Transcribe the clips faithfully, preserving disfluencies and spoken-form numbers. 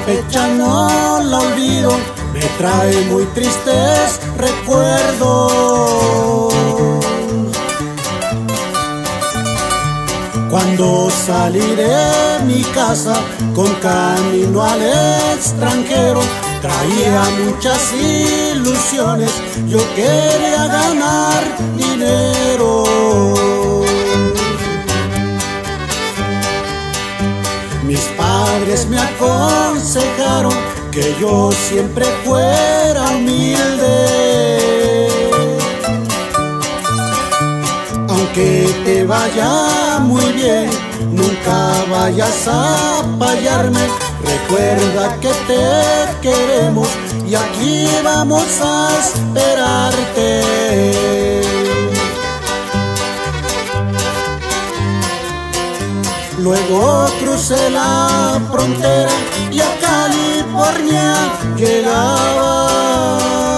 fecha no la olvido, me trae muy tristes recuerdos. Cuando salí de mi casa con camino al extranjero, traía muchas ilusiones, yo quería ganar dinero. Mis padres me aconsejaron que yo siempre fuera humilde. Aunque te vaya muy bien, nunca vayas a fallarme. Recuerda que te queremos y aquí vamos a esperarte. Luego crucé la frontera y a California llegaba,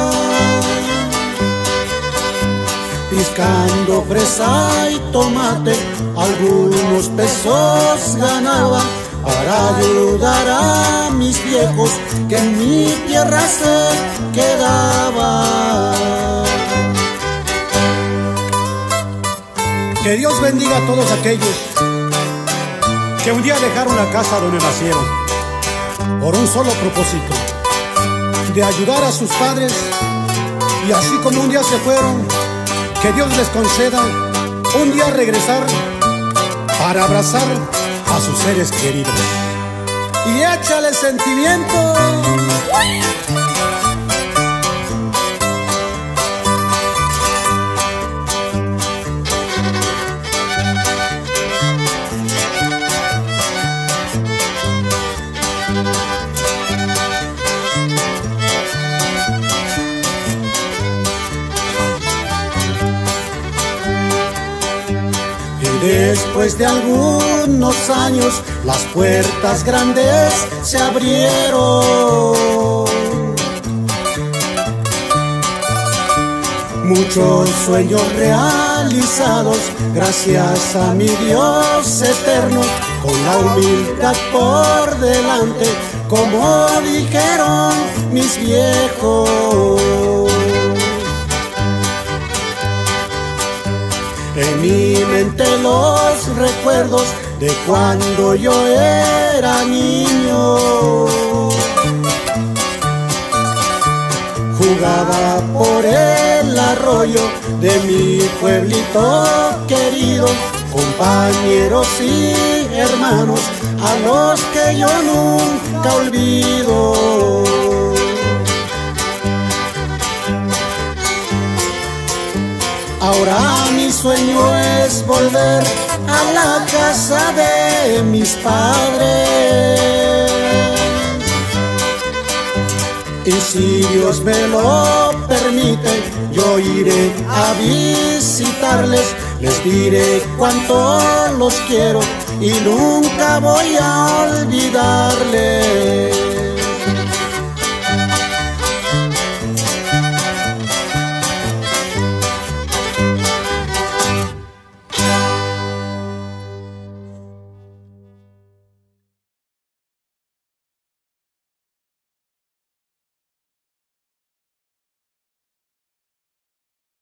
piscando fresa y tomate, algunos pesos ganaba para ayudar a mis viejos que en mi tierra se quedaban. Que Dios bendiga a todos aquellos que un día dejaron la casa donde nacieron por un solo propósito, de ayudar a sus padres, y así como un día se fueron, que Dios les conceda un día regresar para abrazar a sus seres queridos. Y échale sentimiento. Después de algunos años, las puertas grandes se abrieron. Muchos sueños realizados, gracias a mi Dios eterno, con la humildad por delante, como dijeron mis viejos. En mi mente los recuerdos de cuando yo era niño. Jugaba por el arroyo de mi pueblito querido, compañeros y hermanos a los que yo nunca olvido. Ahora mi sueño es volver a la casa de mis padres, y si Dios me lo permite, yo iré a visitarles. Les diré cuánto los quiero y nunca voy a olvidarles.